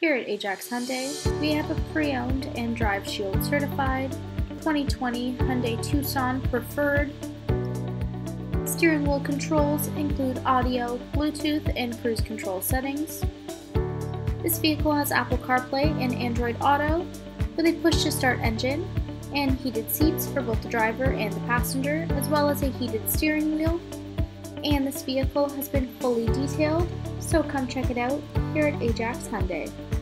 Here at Ajax Hyundai, we have a pre-owned and Drive Shield certified 2020 Hyundai Tucson Preferred. Steering wheel controls include audio, Bluetooth, and cruise control settings. This vehicle has Apple CarPlay and Android Auto with a push-to-start engine and heated seats for both the driver and the passenger, as well as a heated steering wheel. And this vehicle has been fully detailed, so come check it out here at Ajax Hyundai.